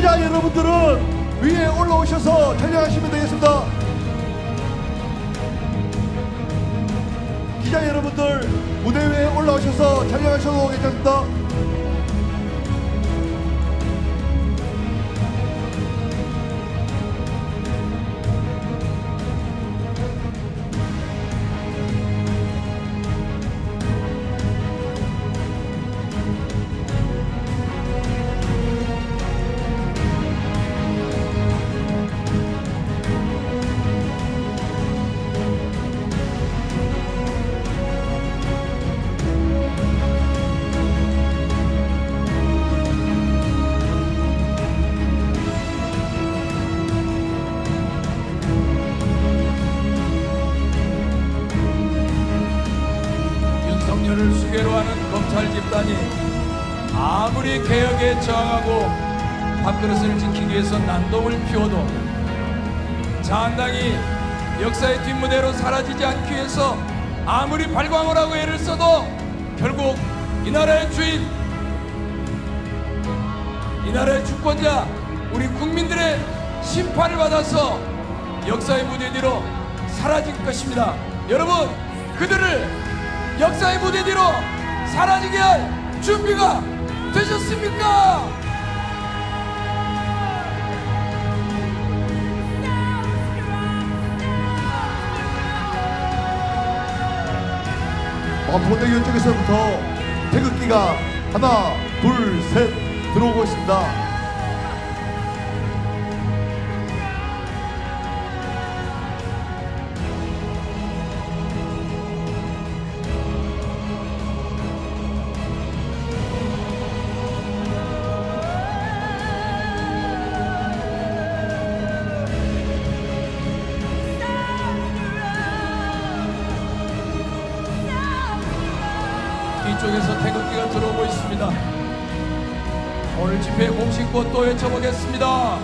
기자 여러분들은 위에 올라오셔서 촬영하시면 되겠습니다. 기자 여러분들 무대 위에 올라오셔서 촬영하셔도 괜찮습니다. 윤석열을 수괴로 하는 검찰 집단이 아무리 개혁에 저항하고 밥그릇을 지키기 위해서 난동을 피워도 자한당이 역사의 뒷무대로 사라지지 않기 위해서 아무리 발광을 하고 애를 써도 결국 이 나라의 주인, 이 나라의 주권자, 우리 국민들의 심판을 받아서 역사의 무대 뒤로 사라질 것입니다. 여러분, 그들을 역사의 무대 뒤로 사라지게 할 준비가 되셨습니까? 범포대교 쪽에서부터 태극기가 하나, 둘, 셋 들어오고 있습니다. 뒤쪽에서 태극기가 들어오고 있습니다. 오늘 집회 공식권 또 외쳐보겠습니다.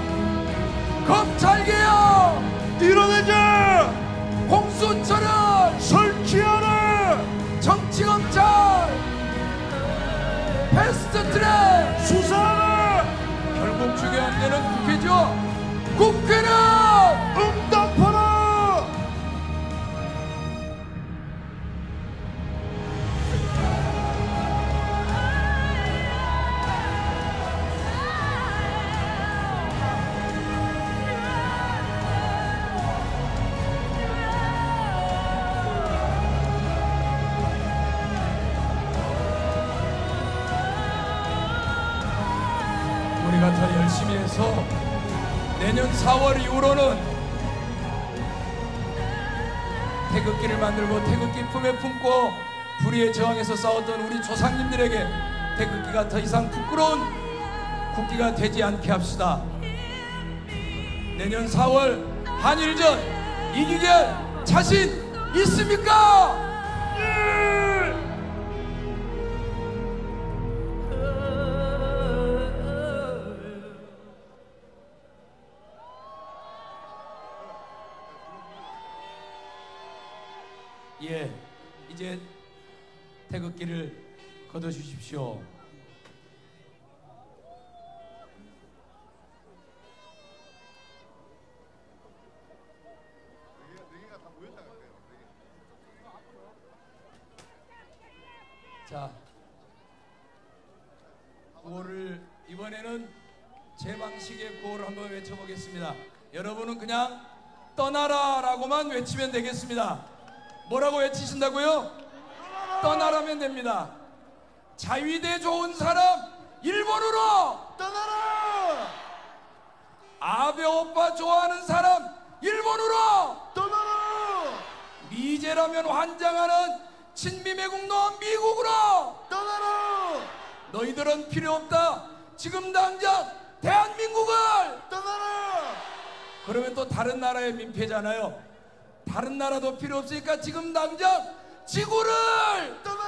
검찰개혁 이뤄내자! 공수처를 설치하라! 정치검찰 패스트트랙 수사하라! 결국 중요한 데는 국회죠. 국회는 응답하라! 우리가 더 열심히 해서 내년 4월 이후로는 태극기를 만들고 태극기 품에 품고 불의에 저항해서 싸웠던 우리 조상님들에게 태극기가 더 이상 부끄러운 국기가 되지 않게 합시다. 내년 4월 한일전 이기게 할 자신 있습니까? 예, 이제 태극기를 걷어주십시오. 자, 구호를 이번에는 제 방식의 구호를 한번 외쳐보겠습니다. 여러분은 그냥 떠나라라고만 외치면 되겠습니다. 뭐라고 외치신다고요? 떠나라면 됩니다. 자위대 좋은 사람 1번으로 떠나라! 아베 오빠 좋아하는 사람 1번으로 떠나라! 미제라면 환장하는 친미매국노 미국으로 떠나라! 너희들은 필요 없다. 지금 당장 대한민국을 떠나라! 그러면 또 다른 나라의 민폐잖아요. 다른 나라도 필요 없으니까 지금 당장 지구를 떠나라!